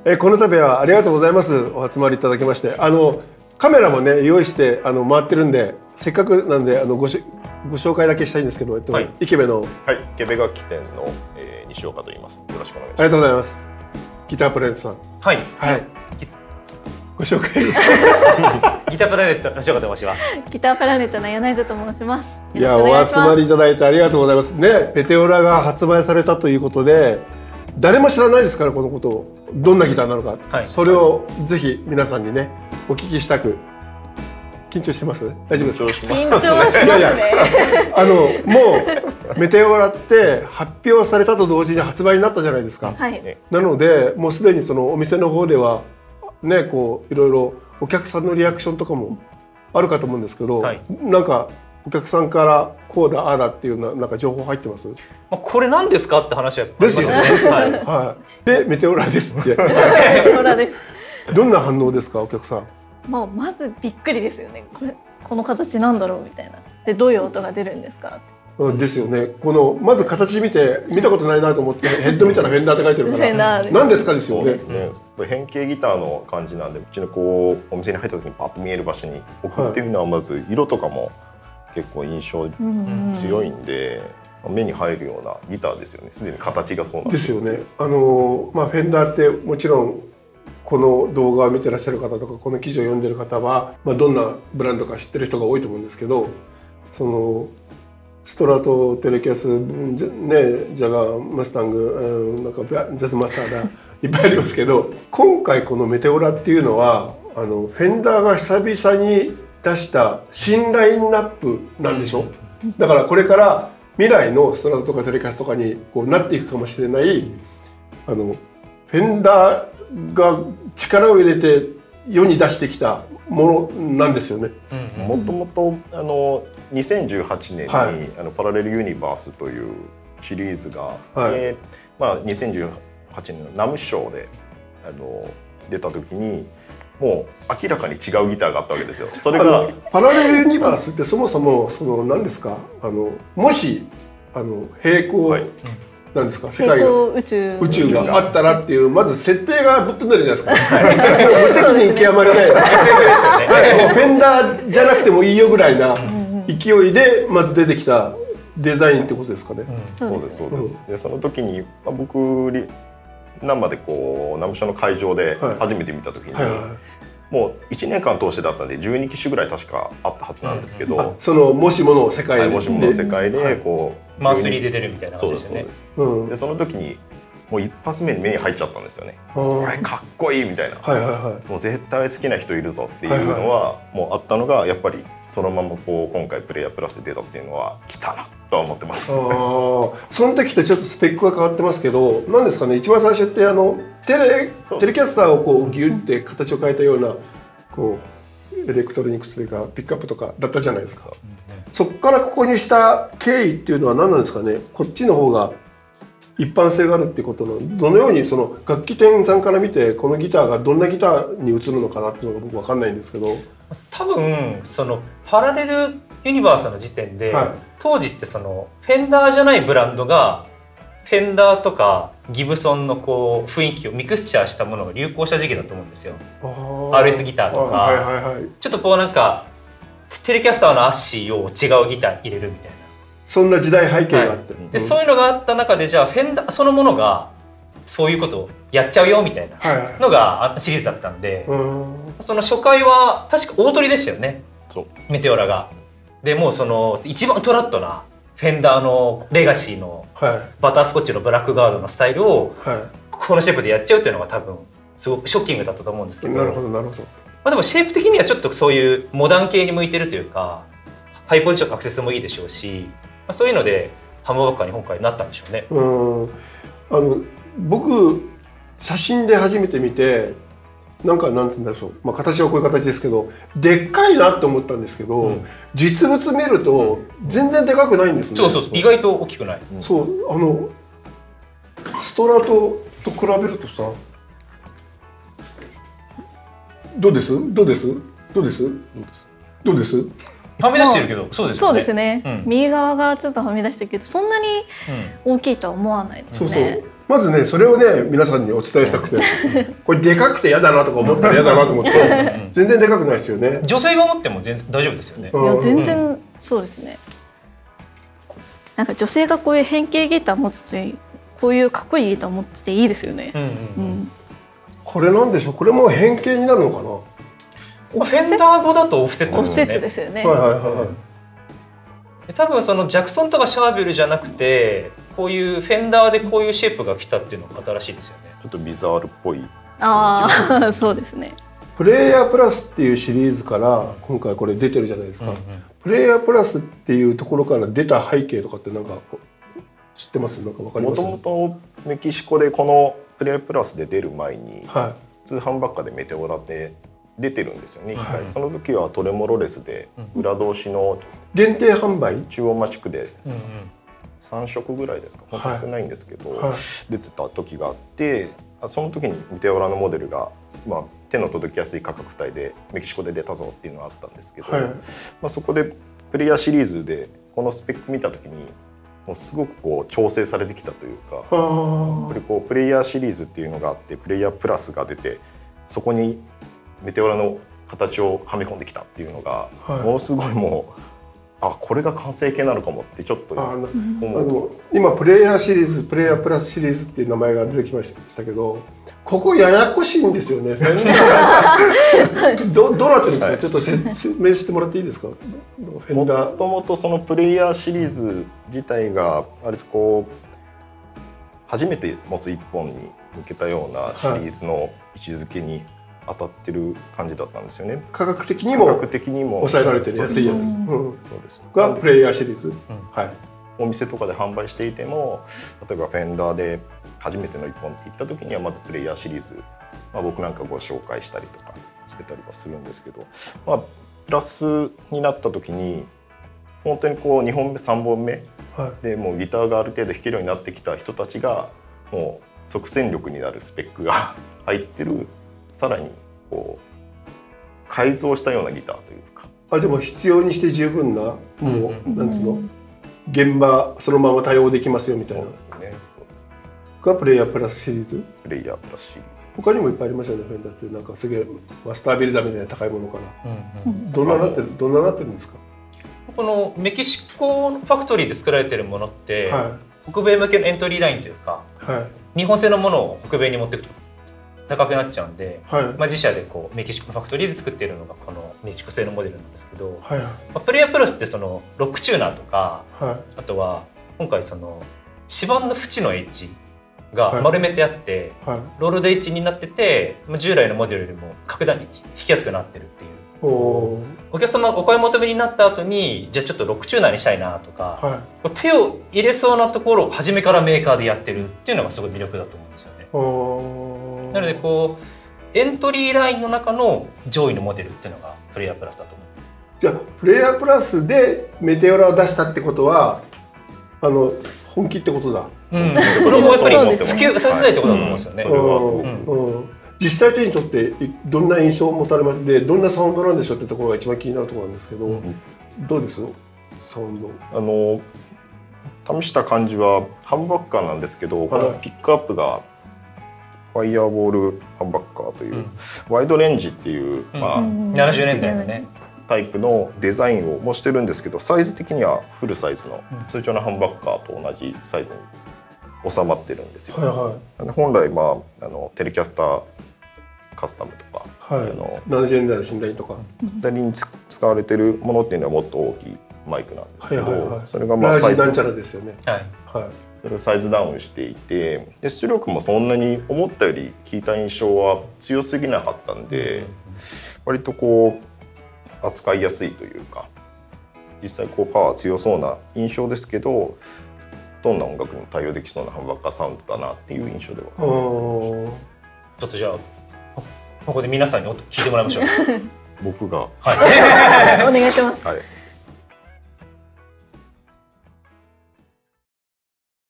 この度はありがとうございます。お集まりいただきまして、カメラもね用意して回ってるんで、せっかくなんでご紹介だけしたいんですけど、はい、池部の池部楽器店の、西岡と言います。よろしくお願いします。 ありがとうございます。ギタープラネットさん。 はい。 ご紹介。 ギタープラネットの西岡と申します。 ギタープラネットの柳井と申します。 いや、お集まりいただいてありがとうございますね。ペテオラが発売されたということで、誰も知らないですからこのことを、どんなギターなのか、それをぜひ皆さんにねお聞きしたく。緊張してます？大丈夫ですか？ 緊張しますね。 もうメテオラって発表されたと同時に発売になったじゃないですか。 はい。 なのでもうすでにそのお店の方ではね、こういろいろお客さんのリアクションとかもあるかと思うんですけど、なんかお客さんからこうだああだっていうなんか情報入ってます？ これ何ですかって話はですよね。はい。でメテオラですって。 メテオラです。 どんな反応ですか、お客さん？ まずびっくりですよね。この形なんだろうみたいな。でどういう音が出るんですかって。 ですよね。まず形見たことないなと思ってヘッド見たらフェンダーって書いてるから何ですかですよね。 変形ギターの感じなんで、うちのこうお店に入った時にパッと見える場所に置くっていうのは、まず色とかも結構印象強いんで、目に入るようなギターですよね。すでに形がそうなんですよね。フェンダーってもちろんこの動画を見てらっしゃる方とかこの記事を読んでる方は、どんなブランドか知ってる人が多いと思うんですけど、そのストラト、テレキャス、ジャガー、マスタング、なんかジャズマスターがいっぱいありますけど、今回このメテオラっていうのはフェンダーが久々に出した新ラインナップなんでしょ。だからこれから未来のストラトとかテレキャスとかにこうなっていくかもしれないフェンダーが力を入れて世に出してきたものなんですよね。 もともと2018年に、パラレルユニバースというシリーズが、2018年のナム賞で出た時にもう明らかに違うギターがあったわけですよ。それがパラレルユニバースってそもそも何ですか、もし平行、なんですか、世界が宇宙があったらっていうまず設定がぶっ飛んでるじゃないですか。無責任極まりない。フェンダーじゃなくてもいいよぐらいな勢いでまず出てきたデザインってことですかね。 そうですそうです。でその時に僕生でこうナムショの会場で初めて見た時に、もう1年間通してだったんで12機種ぐらい確かあったはずなんですけど、 そのもしもの世界で、 もしもの世界でこうマースに出てるみたいな感じですね。 でその時にもう一発目に目に入っちゃったんですよね。これかっこいいみたいな、もう絶対好きな人いるぞっていうのはもうあったのが、やっぱりそのままこう今回プレイヤープラスで出たっていうのは来たなとは思ってます。 その時とちょっとスペックが変わってますけど、何ですかね、一番最初ってテレキャスターをこうギュッて形を変えたようなこうエレクトロニクスというかピックアップとかだったじゃないですか。そこからここにした経緯っていうのは何なんですかね。こっちの方が一般性があるっていうことの、どのようにその楽器店さんから見てこのギターがどんなギターに映るのかなっていうのが僕分かんないんですけど、 多分そのパラレルユニバースの時点で、当時ってそのフェンダーじゃないブランドがフェンダーとかギブソンのこう雰囲気をミクスチャーしたものが流行した時期だと思うんですよ。RS ギターとか、ちょっとこうなんかテレキャスターのアッシーを違うギター入れるみたいな、 そんな時代背景があって、 でそういうのがあった中で、じゃあフェンダーそのものがそういうことをやっちゃうよみたいなのがシリーズだったんで、その初回は確か大鳥でしたよね、メテオラが。でもうその一番トラッドなフェンダーのレガシーのバタースコッチのブラックガードのスタイルをこのシェイプでやっちゃうっていうのが多分すごくショッキングだったと思うんですけど、 なるほどなるほど。 でもシェイプ的にはちょっとそういうモダン系に向いてるというか、ハイポジションアクセスもいいでしょうし、そういうのでハムバッカーに今回なったんでしょうね。 僕写真で初めて見てなんつうんだろう、形はこういう形ですけどでっかいなって思ったんですけど、実物見ると全然でかくないんですね。 そう意外と大きくない。 そうストラトと比べるとさ、どうですはみ出してるけど、そうですね。 そうですね。右側がちょっとはみ出してるけど、そんなに大きいとは思わないですね。 まずねそれをね皆さんにお伝えしたくてこれでかくて嫌だなとか思ったら嫌だなと思って全然でかくないですよね。 女性が思っても全然大丈夫ですよね。 いや全然そうですね。なんか女性がこういう変形ギター持つとこういうかっこいいギター持ってていいですよね。 これなんでしょう。これも変形になるのかな。 フェンダー語だとオフセットですよね。 オフセットですよね。 多分そのジャクソンとかシャーベルじゃなくてこういうフェンダーでこういうシェイプが来たっていうのが新しいですよね。 ちょっとビザールっぽい。 ああそうですね。 プレイヤープラスっていうシリーズから今回これ出てるじゃないですか。プレイヤープラスっていうところから出た背景とかってなんか知ってます？なんかわかります？ もともとメキシコでこのプレイヤープラスで出る前に、通販ばっかでメテオラで出てるんですよね。その時はトレモロレスで裏通しの限定販売中央町区で3色ぐらいですか、本当少ないんですけど、出てた時があって、その時にメテオラのモデルが、手の届きやすい価格帯でメキシコで出たぞっていうのがあったんですけど、そこでプレイヤーシリーズでこのスペック見た時にもうすごくこう調整されてきたというか、やっぱりこうプレイヤーシリーズっていうのがあってプレイヤープラスが出てそこにメテオラの形をはめ込んできたっていうのが、ものすごいもうこれが完成形なのかもってちょっと思う。 今プレイヤーシリーズプレイヤープラスシリーズっていう名前が出てきましたけど、ここややこしいんですよね。どうなってるんですか、ちょっと説明してもらっていいですか。 もともとそのプレイヤーシリーズ自体が割とこう初めて持つ一本に向けたようなシリーズの位置づけに当たってる感じだったんですよね。 価格的にも抑えられてる安いやつがプレイヤーシリーズ。 お店とかで販売していても、例えばフェンダーで初めての一本って言った時にはまずプレイヤーシリーズ、僕なんかご紹介したりとかしてたりはするんですけど、プラスになった時に本当にこう2本目3本目でもうギターがある程度弾けるようになってきた人たちがもう即戦力になるスペックが入ってる、さらにこう改造したようなギターというか。 でも必要にして十分なもうなんつうの現場そのまま対応できますよみたいな。そうですね。がプレイヤープラスシリーズ。 プレイヤープラスシリーズ。 他にもいっぱいありますよね。フェンダーってなんかすげえマスタービルダーみたいな高いものから。どんななってるんですか。 このメキシコのファクトリーで作られているものって、北米向けのエントリーラインというか、日本製のものを北米に持っていくと高くなっちゃうんで、自社でこうメキシコのファクトリーで作っているのがこのメキシコ製のモデルなんですけど、プレイヤープラスってそのロックチューナーとか、あとは今回その指板の縁のエッジが丸めてあって、ロールドエッジになってて、従来のモデルよりも格段に弾きやすくなってるっていう。お客様お買い求めになった後にじゃあちょっとロックチューナーにしたいなとか、手を入れそうなところを初めからメーカーでやってるっていうのがすごい魅力だと思うんですよね。なのでこうエントリーラインの中の上位のモデルっていうのがプレイヤープラスだと思います。 じゃあプレイヤープラスでメテオラを出したってことは本気ってことだ。 これもやっぱり普及させたいってことだと思うんですよね。それはすごく実際手にとってどんな印象を持たれましてどんなサウンドなんでしょうってところが一番気になるところなんですけど、どうですサウンド。試した感じはハンバッカーなんですけど、このピックアップがファイヤーボールハンバッカーという、ワイドレンジっていう、 70年代のねタイプのデザインをもしてるんですけど、サイズ的にはフルサイズの通常のハンバッカーと同じサイズに収まってるんですよ。本来テレキャスターカスタムとか、 70年代の信頼とか左に使われてるものっていうのはもっと大きいマイクなんですけど、それがラージなんちゃらですよね。 それをサイズダウンしていて、出力もそんなに思ったより聞いた印象は強すぎなかったんで、割とこう扱いやすいというか、実際こうパワー強そうな印象ですけど、どんな音楽にも対応できそうなハンバッカーサウンドだなっていう印象では。 ちょっとじゃあここで皆さんに聞いてもらいましょう。 僕がお願いします。